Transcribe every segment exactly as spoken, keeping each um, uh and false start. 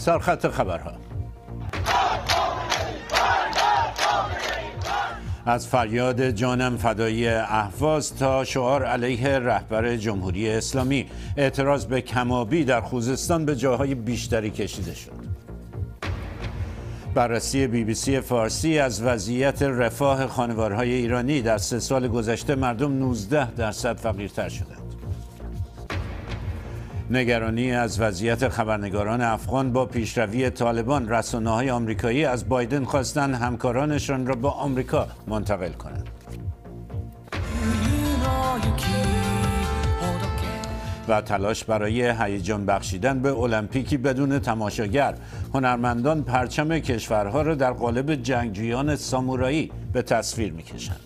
سرخط خبرها. از فریاد جانم فدایی اهواز تا شعار علیه رهبر جمهوری اسلامی، اعتراض به کمابی در خوزستان به جاهای بیشتری کشیده شد. بررسی بی بی سی فارسی از وضعیت رفاه خانوارهای ایرانی: در سه سال گذشته مردم نوزده درصد فقیرتر شدند. نگرانی از وضعیت خبرنگاران افغان با پیشروی طالبان، رسانه‌های آمریکایی از بایدن خواستند همکارانشان را با آمریکا منتقل کنند. و تلاش برای هیجان بخشیدن به المپیکی بدون تماشاگر، هنرمندان پرچم کشورها را در قالب جنگجویان سامورایی به تصویر می‌کشند.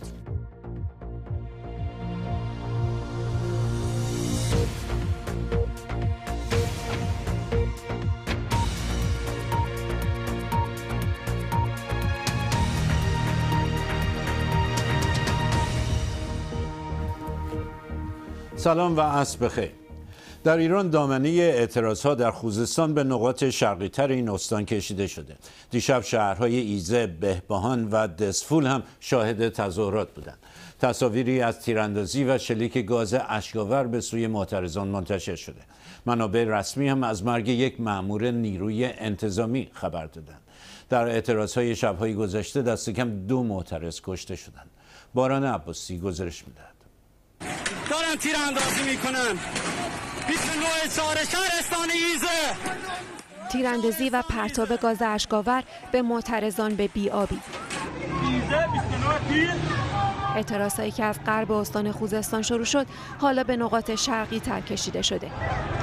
سلام و عصر بخیر. در ایران دامنه اعتراضها در خوزستان به نقاط شرقی‌تر این استان کشیده شده. دیشب شهرهای ایزه، بهبهان و دسفول هم شاهد تظاهرات بودند. تصاویری از تیراندازی و شلیک گاز اشک‌آور به سوی معترضان منتشر شده. منابع رسمی هم از مرگ یک مأمور نیروی انتظامی خبر دادند. در اعتراضهای شب‌های گذشته دست کم دو معترض کشته شدند. باران عباسی گزارش می‌دهد. دارن تیراندازی میکنن. بیست و نه چهار شهرستان ایزه. تیراندازی و پرتاب گاز اشک‌آور به معترضان به بی‌آبی. ایزه بیست و نه تیر. اعتراضهایی که از غرب استان خوزستان شروع شد، حالا به نقاط شرقی تر کشیده شده.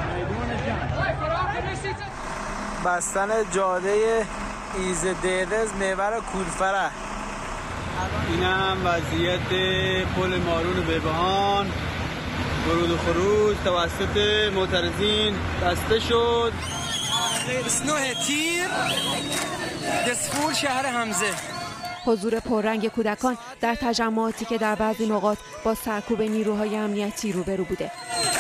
بستن جاده ایزه دیرز محور کودفره. اینم وضعیت پل مارون بهبهان، ورود و خروج توسط معترضین بسته شد. بیست و نه تیر دسفول شهر حمزه. حضور پررنگ کودکان در تجمعاتی که در بعضی نقاط با سرکوب نیروهای امنیتی روبرو بوده.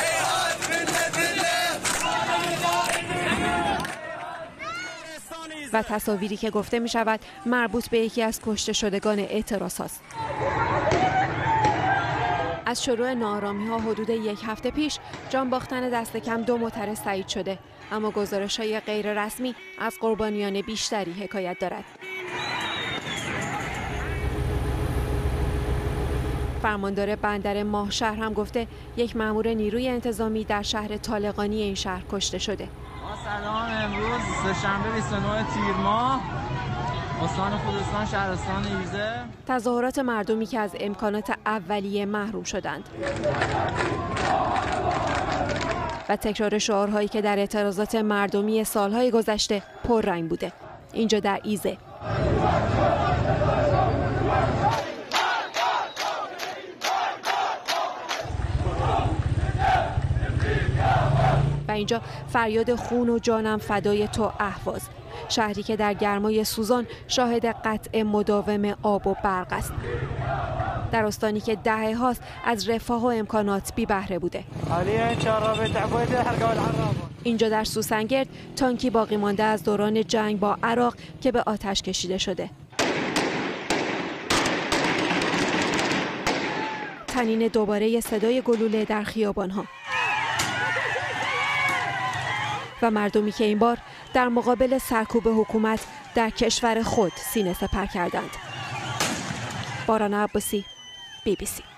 و تصاویری که گفته می شود مربوط به یکی از کشته شدگان اعتراض هاست. از شروع ناآرامی ها حدود یک هفته پیش جان باختن دست کم دو معترض تایید شده، اما گزارش های غیر رسمی از قربانیان بیشتری حکایت دارد. فرماندار بندر ماهشهر هم گفته یک مأمور نیروی انتظامی در شهر طالقانی این شهر کشته شده. سلام، امروز سه‌شنبه بیست و نه تیر ماه، استان خوزستان، شهرستان ایزه. تظاهرات مردمی که از امکانات اولیه محروم شدند و تکرار شعارهایی که در اعتراضات مردمی سالهای گذشته پررنگ بوده. اینجا در ایزه و اینجا فریاد خون و جانم فدای تو اهواز، شهری که در گرمای سوزان شاهد قطع مداوم آب و برق است. در استانی که دهه هاست از رفاه و امکانات بی بهره بوده. اینجا در سوسنگرد تانکی باقی مانده از دوران جنگ با عراق که به آتش کشیده شده. تنین دوباره صدای گلوله در خیابان‌ها و مردمی که این بار در مقابل سرکوب حکومت در کشور خود سینه سپر کردند. باران عباسی، بی بی سی.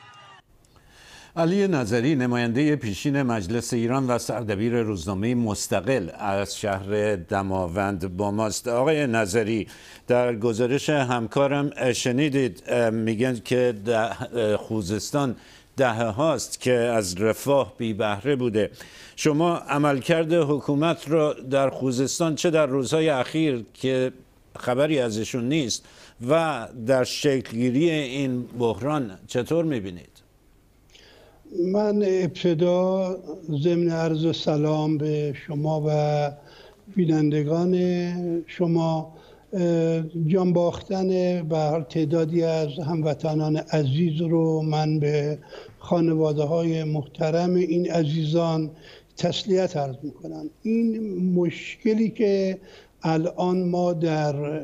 علی نظری، نماینده پیشین مجلس ایران و سردبیر روزنامه مستقل از شهر دماوند با ماست. آقای نظری، در گزارش همکارم شنیدید میگن که خوزستان دهه هاست که از رفاه بی بهره بوده. شما عملکرد حکومت را در خوزستان چه در روزهای اخیر که خبری ازشون نیست و در شکلگیری این بحران چطور میبینید؟ من ابتدا ضمن عرض سلام به شما و بینندگان شما، جان باختن به تعدادی از هموطنان عزیز رو من به خانواده های محترم این عزیزان تسلیت عرض میکنم. این مشکلی که الان ما در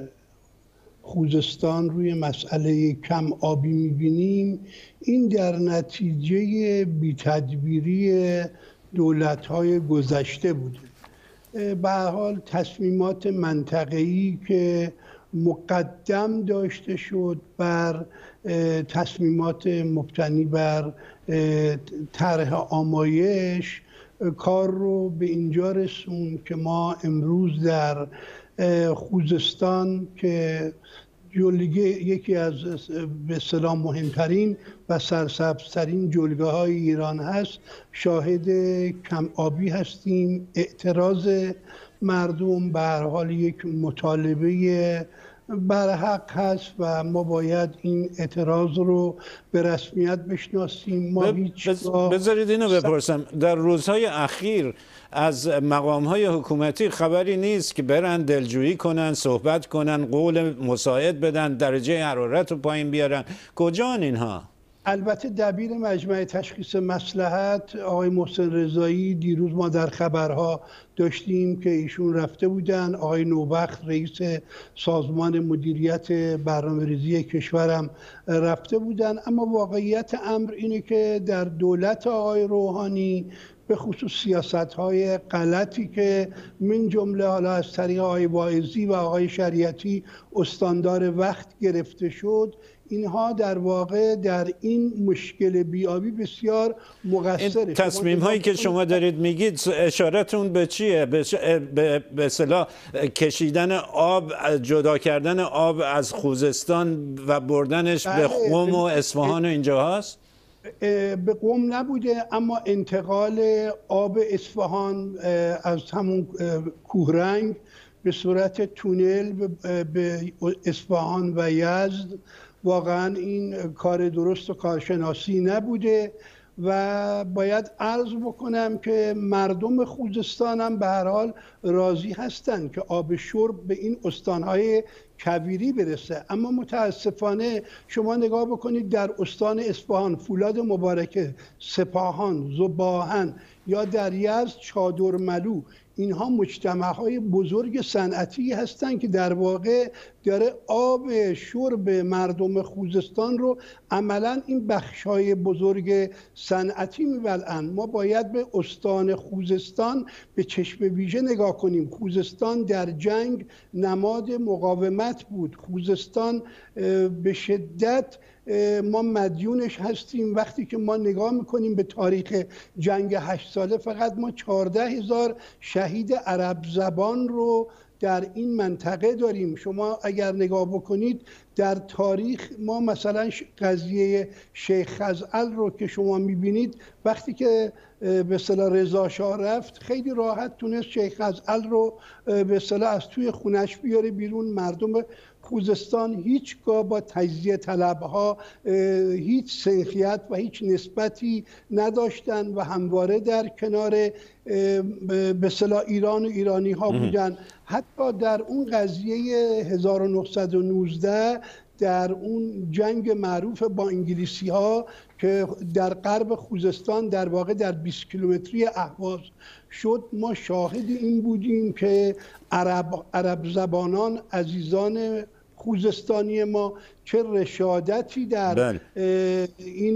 خوزستان روی مسئله کم آبی میبینیم، این در نتیجه بی‌تدبیری دولت‌های گذشته بوده. به هر حال تصمیمات منطقه‌ای که مقدم داشته شد بر تصمیمات مبتنی بر طرح آمایش، کار رو به اینجا رسون که ما امروز در خوزستان که جلگه یکی از به اصطلاح مهمترین و سرسبزترین جلگه های ایران هست، شاهد کم آبی هستیم. اعتراض مردم به هر حال یک مطالبه برحق هست و ما باید این اعتراض رو به رسمیت بشناسیم. ما هیچ بذارید اینو بپرسم، در روزهای اخیر از مقام‌های حکومتی خبری نیست که برن دلجویی کنن، صحبت کنن، قول مساعد بدن، درجه حرارت رو پایین بیارن؟ کجان اینها؟ البته دبیر مجمع تشخیص مصلحت آقای محسن رضایی، دیروز ما در خبرها داشتیم که ایشون رفته بودن. آقای نوبخت رئیس سازمان مدیریت برنامه‌ریزی کشورم رفته بودن. اما واقعیت امر اینه که در دولت آقای روحانی به خصوص سیاست‌های غلطی که من جمله حالا از طریق آقای واعظی و آقای شریعتی استاندار وقت گرفته شد، اینها در واقع در این مشکل بیابی بسیار مقصره. این تصمیم هایی که شما دارید میگید اشارتون به چیه؟ به اصطلاح کشیدن آب، جدا کردن آب از خوزستان و بردنش به قم و اصفهان و اینجا هست؟ به قم نبوده، اما انتقال آب اصفهان از همون کوهرنگ به صورت تونل به اصفهان و یزد واقعا این کار درست و کارشناسی نبوده و باید عرض بکنم که مردم خوزستان هم به هر حال راضی هستند که آب شرب به این استانهای کویری برسه. اما متاسفانه شما نگاه بکنید در استان اصفهان، فولاد مبارکه، سپاهان، ذوباهن یا در یزد چادرملو، اینها مجتمع‌های بزرگ صنعتی هستند که در واقع داره آب شرب مردم خوزستان رو عملاً این بخش‌های بزرگ صنعتی می‌بلعن. ما باید به استان خوزستان به چشم ویژه نگاه کنیم. خوزستان در جنگ نماد مقاومت بود. خوزستان به شدت ما مدیونش هستیم. وقتی که ما نگاه میکنیم به تاریخ جنگ هشت ساله، فقط ما چهارده هزار شهید عرب زبان رو در این منطقه داریم. شما اگر نگاه بکنید در تاریخ ما مثلا قضیه شیخ خزعل رو که شما میبینید، وقتی که به اصطلاح رضا شاه رفت خیلی راحت تونست شیخ خزعل رو به اصطلاح از توی خونش بیاره بیرون. مردم خوزستان هیچگاه با تجزیه طلبها هیچ سنخیت و هیچ نسبتی نداشتن و همواره در کنار به اصطلاح ایران و ایرانی ها بودن. حتی در اون قضیه هزار و نهصد و نوزده، در اون جنگ معروف با انگلیسی ها که در غرب خوزستان در واقع در بیست کیلومتری اهواز شد، ما شاهد این بودیم که عرب, عرب زبانان عزیزان خوزستانی ما چه رشادتی در بل. این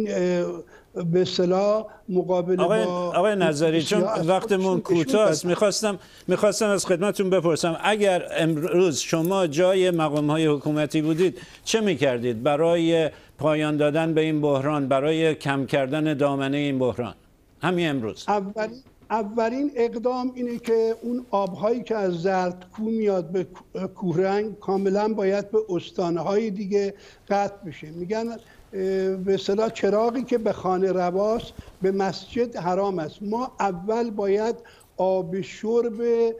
به اصطلاح مقابله آقای، با آقای نظری، چون وقتمون کوتاه است، میخواستم میخواستم از خدمتتون بپرسم اگر امروز شما جای مقام‌های حکومتی بودید چه میکردید برای پایان دادن به این بحران، برای کم کردن دامنه این بحران همین امروز؟ اولین اولین اقدام اینه که اون آبهایی که از زردکو میاد به کوهرنگ کاملا باید به استانهای دیگه قطع بشه. میگن به اصطلاح چراغی که به خانه رواست به مسجد حرام است. ما اول باید آب شرب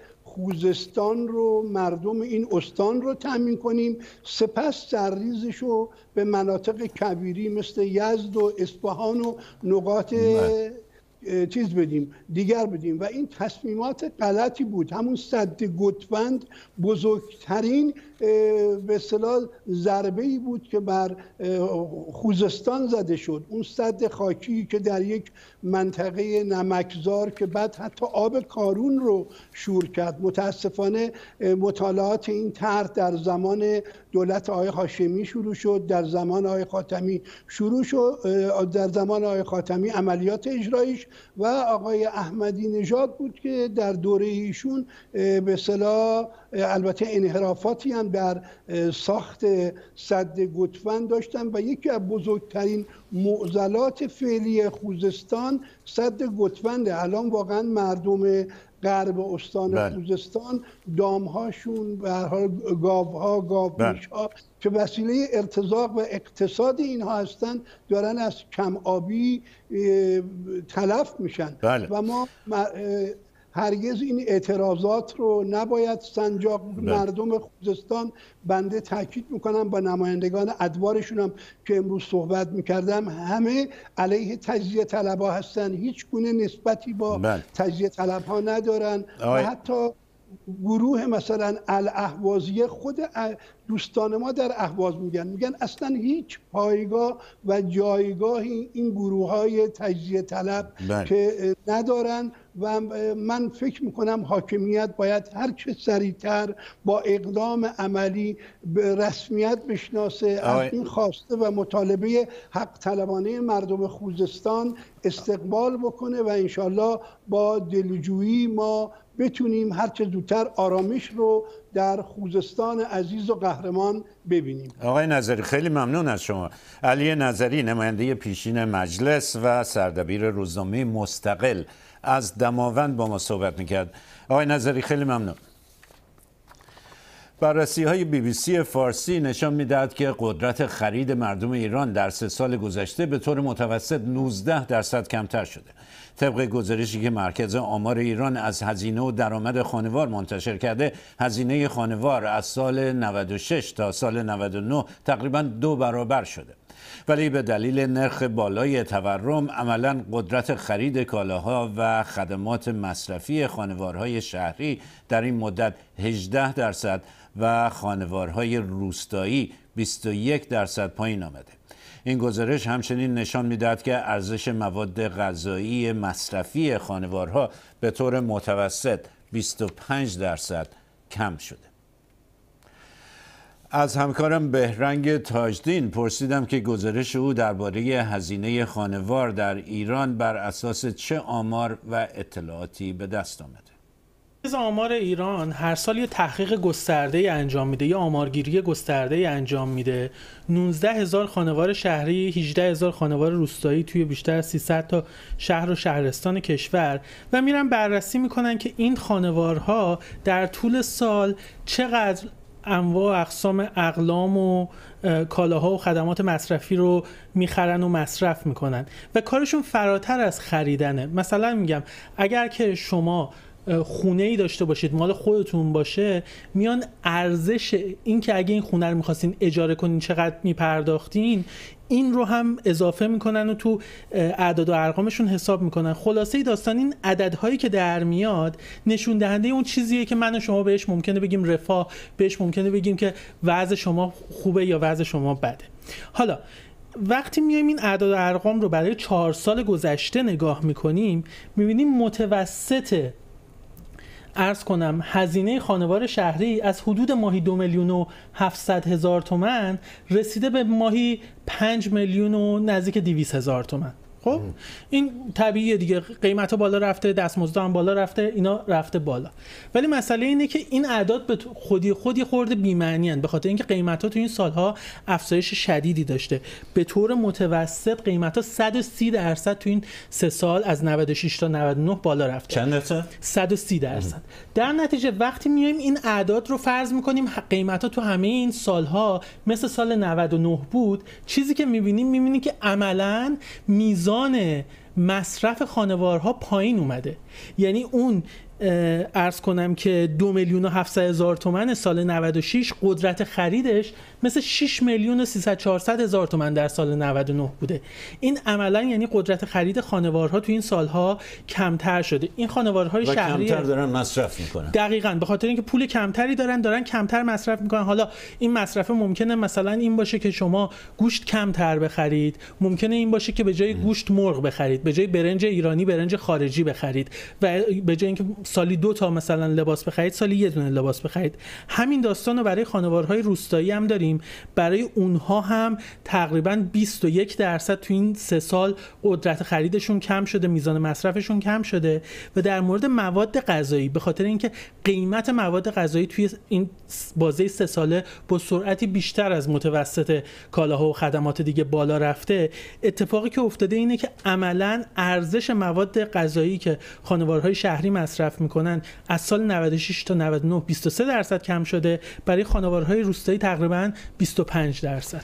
خوزستان رو، مردم این استان رو تامین کنیم، سپس سرریزش رو به مناطق کویری مثل یزد و اصفهان و نقاط چیز بدیم دیگر بدیم و این تصمیمات غلطی بود. همون سد گوتفند بزرگترین به اصطلاح ضربه‌ای بود که بر خوزستان زده شد. اون سد خاکی که در یک منطقه نمکزار که بعد حتی آب کارون رو شور کرد. متاسفانه مطالعات این طرح در زمان دولت آقای هاشمی شروع شد، در زمان آقای خاتمی شروع شد، در زمان آقای خاتمی عملیات اجراییش و آقای احمدی نژاد بود که در دوره ایشون به اصطلاح البته انحرافاتی هم در ساخت سد گوتفند داشتن و یکی از بزرگترین معضلات فعلی خوزستان سد گوتفنده. الان واقعا مردم غرب استان بله. خوزستان دامهاشون به هر حال گاوها گاومیشها که وسیله ارتزاق و اقتصاد اینها هستند دارن از کم آبی تلف میشن بله. و ما هرگز این اعتراضات رو نباید سنجاق. مردم خوزستان بنده تاکید میکنم با نمایندگان ادوارشون هم که امروز صحبت میکردم همه علیه تجزیه طلبها هستن، هیچ گونه نسبتی با بله. تجزیه طلبها ندارن آی. و حتی گروه مثلا الاهوازیه خود دوستان ما در اهواز میگن میگن اصلا هیچ پایگاه و جایگاهی این گروه های تجزیه طلب بله. که ندارن و من فکر میکنم حاکمیت باید هر چه سریعتر با اقدام عملی به رسمیت بشناسه آه. از این خواسته و مطالبه حق طلبانه مردم خوزستان استقبال بکنه و انشالله با دلجویی ما بتونیم هر چه زودتر آرامش رو در خوزستان عزیز و قهرمان ببینیم. آقای نظری خیلی ممنون از شما. علی نظری نماینده پیشین مجلس و سردبیر روزنامه مستقل از دماوند با ما صحبت میکرد. آقای نظری خیلی ممنون. بررسی های بی بی سی فارسی نشان میدهد که قدرت خرید مردم ایران در سه سال گذشته به طور متوسط نوزده درصد کمتر شده. طبق گزارشی که مرکز آمار ایران از هزینه و درآمد خانوار منتشر کرده، هزینه خانوار از سال نود و شش تا سال نود و نه تقریباً دو برابر شده. ولی به دلیل نرخ بالای تورم عملاً قدرت خرید کالاها و خدمات مصرفی خانوارهای شهری در این مدت هجده درصد و خانوارهای روستایی بیست و یک درصد پایین آمده. این گزارش همچنین نشان می‌دهد که ارزش مواد غذایی مصرفی خانوارها به طور متوسط بیست و پنج درصد کم شده. از همکارم بهرنگ تاجدین پرسیدم که گزارش او درباره هزینه خانوار در ایران بر اساس چه آمار و اطلاعاتی به دست آمده. آمار ایران هر سال یه تحقیق گسترده انجام میده، یه آمارگیری گسترده انجام میده. نوزده هزار خانوار شهری، هجده هزار خانوار روستایی توی بیشتر از سیصد تا شهر و شهرستان کشور و میرن بررسی میکنن که این خانوارها در طول سال چقدر انواع اقسام اقلام و کالاها و خدمات مصرفی رو میخرن و مصرف میکنن و کارشون فراتر از خریدنه. مثلا میگم اگر که شما خونه ای داشته باشید مال خودتون باشه، میان ارزش این که اگه این خونه رو میخواستین اجاره کنین چقدر میپرداختین این رو هم اضافه میکنن و تو اعداد و ارقامشون حساب میکنن. خلاصه داستان این عددهایی که در میاد نشون دهنده اون چیزیه که من و شما بهش ممکنه بگیم رفاه، بهش ممکنه بگیم که وضع شما خوبه یا وضع شما بده. حالا وقتی میایم این اعداد و ارقام رو برای چهار سال گذشته نگاه میکنیم، میبینیم متوسط عرض کنم هزینه خانوار شهری از حدود ماهی دو میلیون و هفتصد هزار تومان رسیده به ماهی پنج میلیون و نزدیک دویست هزار تومان. خب این طبیعیه دیگه، قیمت ها بالا رفته، دستمزد هم بالا رفته، اینا رفته بالا. ولی مسئله اینه که این اعداد به خودی خودی خورده بی‌معنی ان، به خاطر اینکه قیمت ها تو این سالها افزایش شدیدی داشته. به طور متوسط قیمت ها صد و سی درصد تو این سه سال از نود و شش تا نود و نه بالا رفته. چند درصد؟ صد و سی درصد. در نتیجه وقتی میایم این اعداد رو فرض میکنیم قیمت ها تو همه این سالها مثل سال نود و نه بود، چیزی که میبینیم میبینیم که عملاً میزان مصرف خانوارها پایین اومده. یعنی اون عرض کنم که دو میلیون و هفتصد هزار تومان سال نود و شش قدرت خریدش مثل شش میلیون و سیصد چهارصد هزار تومان در سال نود و نه بوده. این عملا یعنی قدرت خرید خانوارها تو این سالها کمتر شده. این خانوارهای شهری کمتر دارن مصرف میکنن. دقیقاً به خاطر اینکه پول کمتری دارن دارن کمتر مصرف میکنن. حالا این مصرف ممکنه مثلا این باشه که شما گوشت کمتر بخرید، ممکنه این باشه که به جای گوشت مرغ بخرید، به جای برنج ایرانی برنج خارجی بخرید و به جای اینکه سالی دو تا مثلا لباس بخرید سالی یه دونه لباس بخرید. همین داستان رو برای خانوارهای روستایی هم داریم. برای اونها هم تقریبا بیست و یک درصد تو این سه سال قدرت خریدشون کم شده، میزان مصرفشون کم شده. و در مورد مواد غذایی به خاطر اینکه قیمت مواد غذایی توی این بازه سه ساله با سرعتی بیشتر از متوسط کالاها و خدمات دیگه بالا رفته، اتفاقی که افتاده اینه که عملاً ارزش مواد غذایی که خانوارهای شهری مصرف میکنن از سال نود و شش تا نود و نه بیست و سه درصد کم شده، برای خانوارهای روستایی تقریباً بیست و پنج درصد.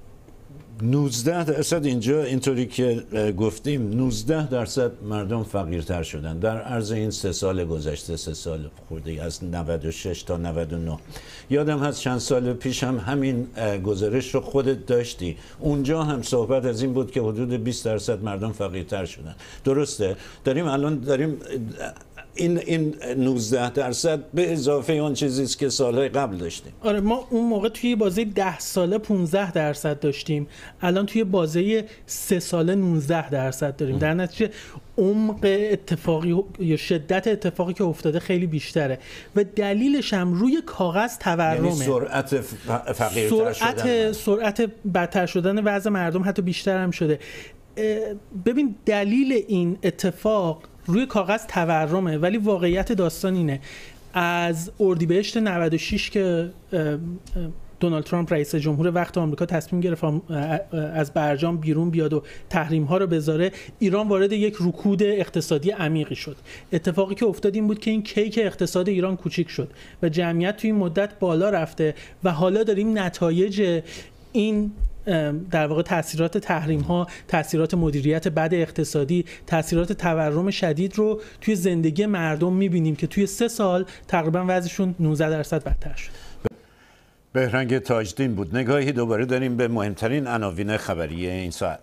نوزده درصد اینجا اینطوری که گفتیم نوزده درصد مردم فقیرتر شدن در عرض این سه سال گذشته، سه سال خورده از نود و شش تا نود و نه. یادم هست چند سال پیش هم همین گزارش رو خودت داشتی، اونجا هم صحبت از این بود که حدود بیست درصد مردم فقیرتر شدن. درسته؟ داریم الان داریم این این نوزده درصد به اضافه اون چیزی است که سالهای قبل داشتیم. آره ما اون موقع توی بازه ده ساله پانزده درصد داشتیم، الان توی بازه سه ساله نوزده درصد داریم. در نتیجه عمق اتفاقی یا شدت اتفاقی که افتاده خیلی بیشتره و دلیلش هم روی کاغذ تورمه. یعنی سرعت فقیرتر شدن، سرعت بدتر شدن وضع مردم حتی بیشتر هم شده. ببین دلیل این اتفاق روی کاغذ تورمه، ولی واقعیت داستان اینه از اردیبهشت نود و شش که دونالد ترامپ رئیس جمهور وقت آمریکا تصمیم گرفت از برجام بیرون بیاد و تحریم ها رو بذاره، ایران وارد یک رکود اقتصادی عمیقی شد. اتفاقی که افتاد این بود که این کیک اقتصاد ایران کوچیک شد و جمعیت توی این مدت بالا رفته و حالا داریم نتایج این در واقع تاثیرات تحریم ها، تاثیرات مدیریت بد اقتصادی، تاثیرات تورم شدید رو توی زندگی مردم میبینیم که توی سه سال تقریبا وضعشون نوزده درصد بدتر شد. بهرنگ تاجدین بود. نگاهی دوباره داریم به مهمترین عناوین خبری این ساعت.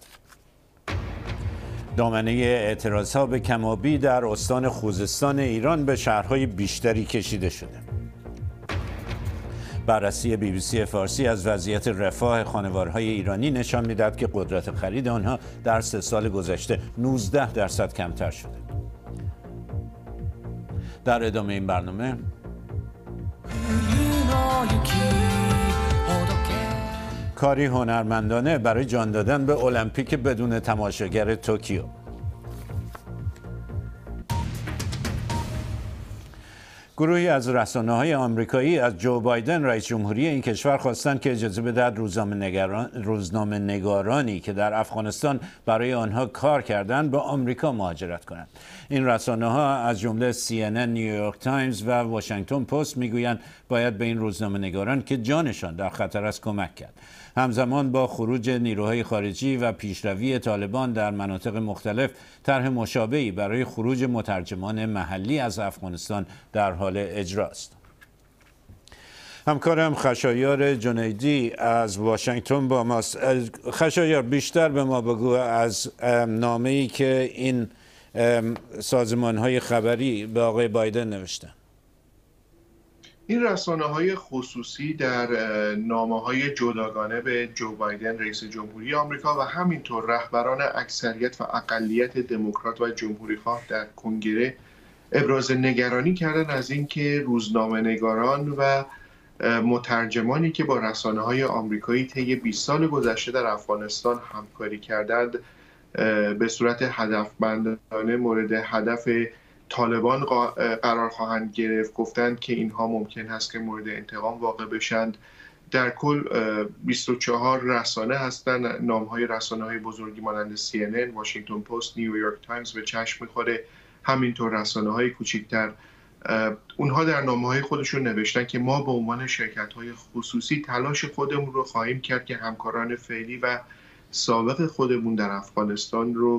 دامنه اعتراضها به کمابی در استان خوزستان ایران به شهرهای بیشتری کشیده شده. بررسی بی بی سی فارسی از وضعیت رفاه خانوارهای ایرانی نشان می‌دهد که قدرت خرید آنها در سه سال گذشته نوزده درصد کمتر شده. در ادامه این برنامه کاری هنرمندانه برای جان دادن به المپیک بدون تماشاگر توکیو. گروهی از رسانه‌های آمریکایی از جو بایدن رئیس جمهوری این کشور خواستند که اجازه بدهد روزنامه نگارانی که در افغانستان برای آنها کار کردند به آمریکا مهاجرت کنند. این رسانه‌ها از جمله سی ان ان، نیویورک تایمز و واشنگتن پست میگویند باید به این روزنامه نگاران که جانشان در خطر است کمک کرد. همزمان با خروج نیروهای خارجی و پیشروی طالبان در مناطق مختلف، طرح مشابهی برای خروج مترجمان محلی از افغانستان در حال اجراست. همکارم خشایار جنیدی از واشنگتن با ماست. خشایار، بیشتر به ما بگو از نامه‌ای که این سازمان‌های خبری به آقای بایدن نوشتن. این رسانه‌های خصوصی در نامه‌های جداگانه به جو بایدن رئیس جمهوری آمریکا و همینطور رهبران اکثریت و اقلیت دموکرات و جمهوری‌خواه در کنگره ابراز نگرانی کردن از اینکه روزنامه‌نگاران و مترجمانی که با رسانه‌های آمریکایی طی بیست سال گذشته در افغانستان همکاری کردند به صورت هدفمندانه مورد هدف طالبان قرار خواهند گرفت. گفتند که اینها ممکن است که مورد انتقام واقع بشند. در کل بیست و چهار رسانه هستند. نام‌های رسانه‌های بزرگی مانند سی ان ان، واشنگتن پست، نیویورک تایمز به چشم می‌خوره. همینطور رسانه‌های کوچکتر. اونها در نامه‌های خودشون نوشتن که ما به عنوان شرکت‌های خصوصی تلاش خودمون رو خواهیم کرد که همکاران فعلی و سابق خودمون در افغانستان رو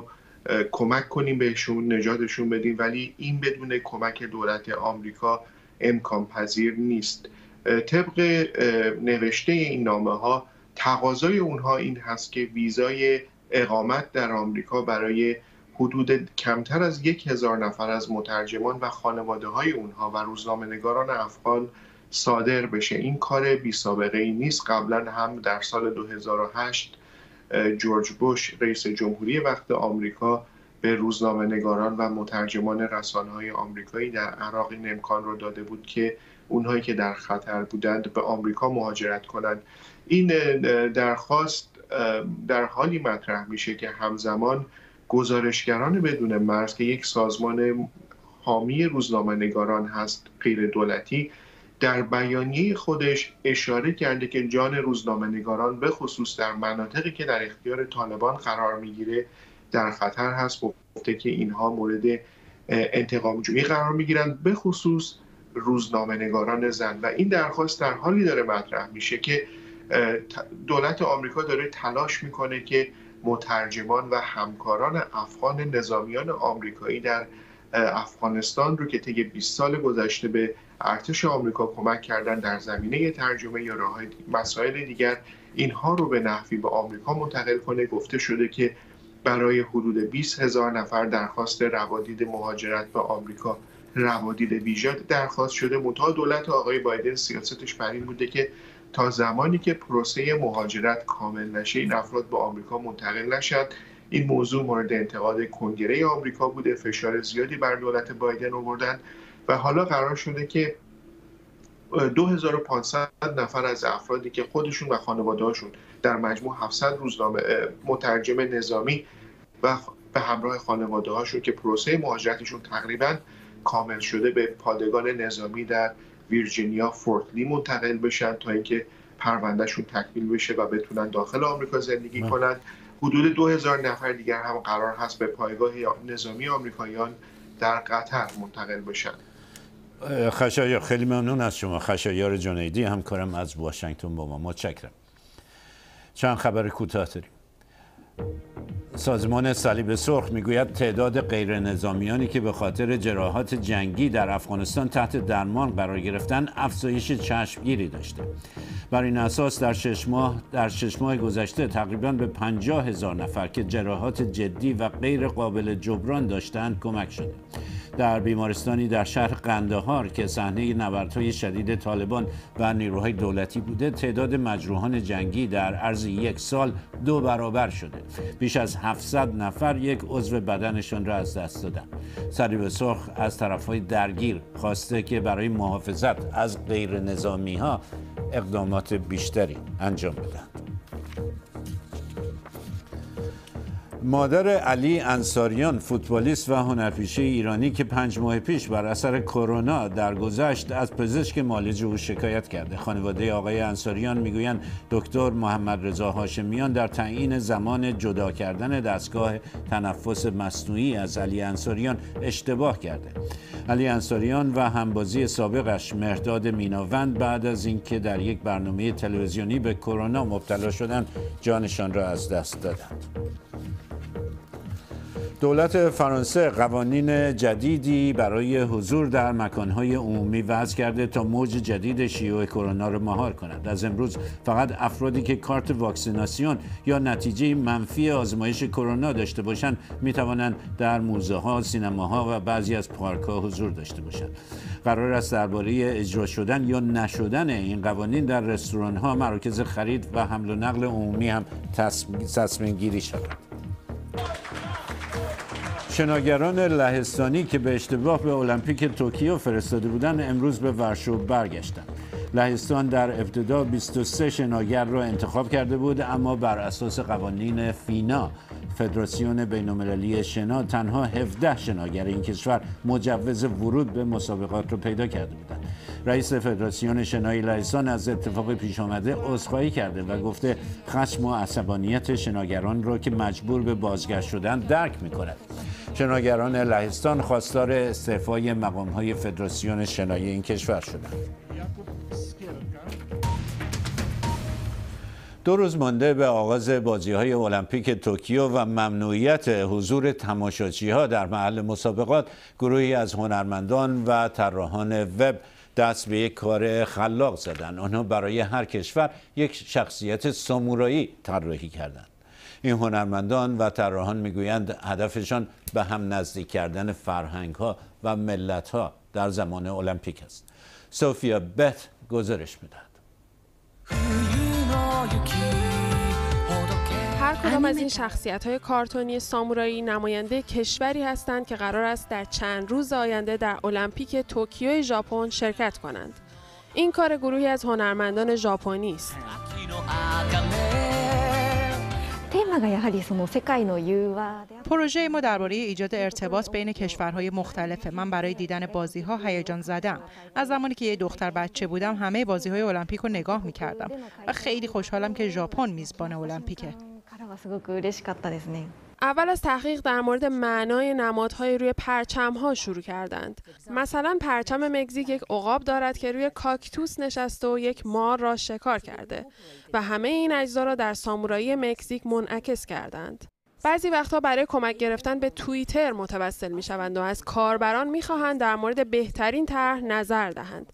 کمک کنیم بهشون، نجاتشون بدیم، ولی این بدون کمک دولت آمریکا امکان پذیر نیست. طبق نوشته این نامه ها تقاضای اونها این هست که ویزای اقامت در آمریکا برای حدود کمتر از یک هزار نفر از مترجمان و خانواده های اونها و روزنامه‌نگاران افغان صادر بشه. این کار بی سابقه ای نیست. قبلا هم در سال دو هزار و هشت جورج بوش رئیس جمهوری وقت آمریکا به روزنامه‌نگاران و مترجمان رسانه‌های آمریکایی در عراق این امکان رو داده بود که اونهایی که در خطر بودند به آمریکا مهاجرت کنند. این درخواست در حالی مطرح میشه که همزمان گزارشگران بدون مرز که یک سازمان حامی روزنامه‌نگاران هست غیر دولتی، در بیانیه خودش اشاره کرده که جان روزنامه‌نگاران به خصوص در مناطقی که در اختیار طالبان قرار میگیره در خطر هست. گفته که اینها مورد انتقام جویی قرار میگیرند، به خصوص روزنامه‌نگاران زن. و این درخواست در حالی داره مطرح میشه که دولت آمریکا داره تلاش میکنه که مترجمان و همکاران افغان نظامیان آمریکایی در افغانستان رو که طی بیست سال گذشته به ارتش آمریکا کمک کردن در زمینه ترجمه یا راه‌های مسائل دیگر، اینها رو به نحوی به آمریکا منتقل کنه. گفته شده که برای حدود بیست هزار نفر درخواست روادید مهاجرت به آمریکا روادید ویژه درخواست شده. منتها دولت آقای بایدن سیاستش بر این بوده که تا زمانی که پروسه مهاجرت کامل نشه این افراد به آمریکا منتقل نشد. این موضوع مورد انتقاد کنگره آمریکا بوده، فشار زیادی بر دولت بایدن آوردن و حالا قرار شده که دو هزار و پانصد نفر از افرادی که خودشون و خانواده‌هاشون در مجموع هفتصد روزنامه مترجم نظامی و به همراه خانواده‌هاشون که پروسه مهاجرتشون تقریباً کامل شده به پادگان نظامی در ویرجینیا فورت لی منتقل بشن تا اینکه پروندهشون تکمیل بشه و بتونن داخل آمریکا زندگی من. کنن. حدود دو هزار نفر دیگر هم قرار هست به پایگاه نظامی آمریکاییان در قطر منتقل بشن. خشایار، خیلی ممنون از شما. خشایار جنیدی، همکارم از واشنگتن با ما. متشکرم. چند خبر کوتاه داریم. سازمان صلیب سرخ میگوید تعداد غیر نظامیانی که به خاطر جراحات جنگی در افغانستان تحت درمان قرار گرفتن افزایش چشمگیری داشته. بر این اساس در شش ماه در شش ماه گذشته تقریباً به پنجاه هزار نفر که جراحات جدی و غیر قابل جبران داشتند کمک شده. در بیمارستانی در شهر قندهار که صحنه نبردهای شدید طالبان و نیروهای دولتی بوده، تعداد مجروحان جنگی در عرض یک سال دو برابر شده. بیش از هفتصد نفر یک عضو بدنشان را از دست دادند. صلیب سرخ از طرفهای درگیر خواسته که برای محافظت از غیر نظامی ها اقدامات بیشتری انجام بدهند. مادر علی انصاریان، فوتبالیست و هنرپیشه ایرانی که پنج ماه پیش بر اثر کرونا درگذشت از پزشک معالج او شکایت کرده، خانواده آقای انصاریان میگویند دکتر محمد رضا هاشمیان در تعیین زمان جدا کردن دستگاه تنفس مصنوعی از علی انصاریان اشتباه کرده. علی انصاریان و همبازی سابقش مهرداد میناوند بعد از اینکه در یک برنامه تلویزیونی به کرونا مبتلا شدند جانشان را از دست دادند. دولت فرانسه قوانین جدیدی برای حضور در مکانهای عمومی وضع کرده تا موج جدید شیوع کرونا را مهار کند. از امروز فقط افرادی که کارت واکسیناسیون یا نتیجه منفی آزمایش کرونا داشته باشند می توانند در موزه ها، سینماها و بعضی از پارک ها حضور داشته باشند. قرار است درباره اجرا شدن یا نشدن این قوانین در رستوران ها، مراکز خرید و حمل و نقل عمومی هم تصمیم گیری شود. شناگران لهستانی که به اشتباه به المپیک توکیو فرستاده بودند امروز به ورشو برگشتند. لهستان در ابتدا بیست و سه شناگر را انتخاب کرده بود، اما بر اساس قوانین فینا، فدراسیون بین‌المللی شنا، تنها هفده شناگر این کشور مجوز ورود به مسابقات را پیدا کرده بودند. رئیس فدراسیون شنای لهستان از اتفاق پیش آمده عذرخواهی کرده و گفته خشم و عصبانیت شناگران را که مجبور به بازگشت شدن درک می‌کند. شناگران لهستان خواستار استعفای مقام‌های فدراسیون شنای این کشور شدند. دو روز مانده به آغاز بازی‌های المپیک توکیو و ممنوعیت حضور تماشاچی‌ها در محل مسابقات، گروهی از هنرمندان و طراحان وب دست به یک کار خلاق زدند. آنها برای هر کشور یک شخصیت سامورایی طراحی کردند. این هنرمندان و طراحان میگویند هدفشان به هم نزدیک کردن فرهنگ‌ها و ملت‌ها در زمان المپیک است. سوفیا بت گزارش می‌دهد. هر کدام از این شخصیت‌های کارتونی سامورایی نماینده کشوری هستند که قرار است در چند روز آینده در المپیک توکیو ژاپن شرکت کنند. این کار گروهی از هنرمندان ژاپنی است. پروژه ما درباره ایجاد ارتباط بین کشورهای مختلفه. من برای دیدن بازی‌ها هیجان زدم. از زمانی که یه دختر بچه بودم همه بازی‌های المپیک رو نگاه می‌کردم و خیلی خوشحالم که ژاپن میزبان المپیکه. اول از تحقیق در مورد معنای نمادهای روی پرچم‌ها شروع کردند. مثلا پرچم مکزیک یک عقاب دارد که روی کاکتوس نشسته و یک مار را شکار کرده و همه این اجزا را در سامورایی مکزیک منعکس کردند. بعضی وقتها برای کمک گرفتن به توییتر متوسل می‌شوند و از کاربران می‌خواهند در مورد بهترین طرح نظر دهند.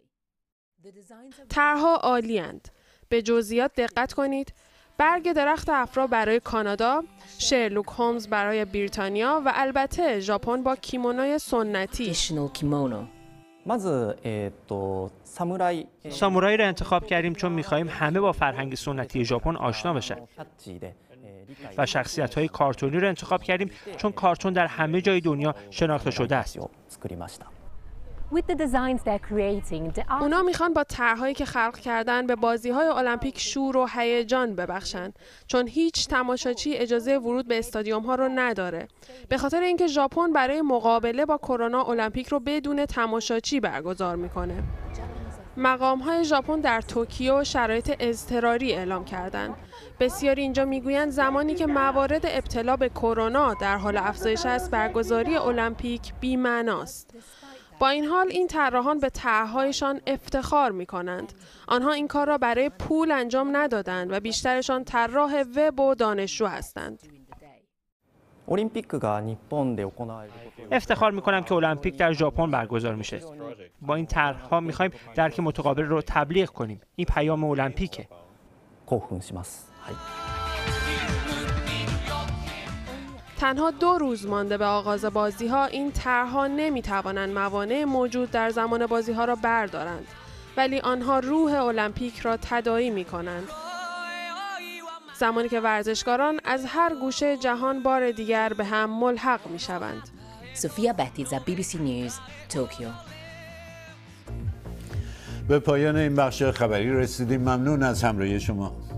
طرح‌ها عالی‌اند. به جزئیات دقت کنید. برگ درخت افرا برای کانادا، شرلوک هولمز برای بریتانیا و البته ژاپن با کیمونوی سنتی. سامورایی را انتخاب کردیم چون می‌خواهیم همه با فرهنگ سنتی ژاپن آشنا بشن. و شخصیت‌های کارتونی را انتخاب کردیم چون کارتون در همه جای دنیا شناخته شده است. اونا میخوان با طرح‌هایی که خلق کردن به بازی‌های المپیک شور و هیجان ببخشن، چون هیچ تماشاچی اجازه ورود به استادیوم‌ها رو نداره. به خاطر اینکه ژاپن برای مقابله با کرونا المپیک رو بدون تماشاچی برگزار میکنه. مقام‌های ژاپن در توکیو شرایط اضطراری اعلام کردند. بسیاری اینجا میگویند زمانی که موارد ابتلا به کرونا در حال افزایش است، برگزاری المپیک بی‌معناست. با این حال این طراحان به طرح‌هایشان افتخار می‌کنند. آنها این کار را برای پول انجام ندادند و بیشترشان طراح وب و دانشجو هستند. افتخار می‌کنم که المپیک در ژاپن برگزار میشه. با این طرح‌ها می‌خوایم درک متقابل رو تبلیغ کنیم. این پیام المپیکه. تنها دو روز مانده به آغاز بازی‌ها، این طرح‌ها نمی‌توانند موانع موجود در زمان بازی‌ها را بردارند، ولی آنها روح المپیک را تداعی می‌کنند. زمانی که ورزشکاران از هر گوشه جهان بار دیگر به هم ملحق می‌شوند. سوفیا بهتیزا، بی بی سی نیوز، توکیو. به پایان این بخش خبری رسیدیم. ممنون از همراهی شما.